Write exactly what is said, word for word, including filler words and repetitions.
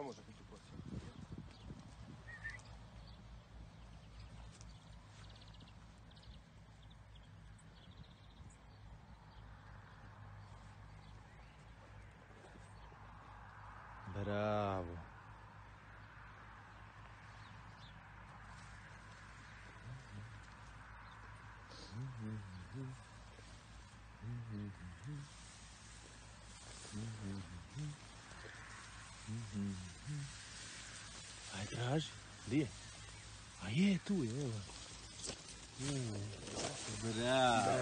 Što može biti poslije? Bravo. Aj, traži. Gdje je? A je, tu je, evo. Bravo.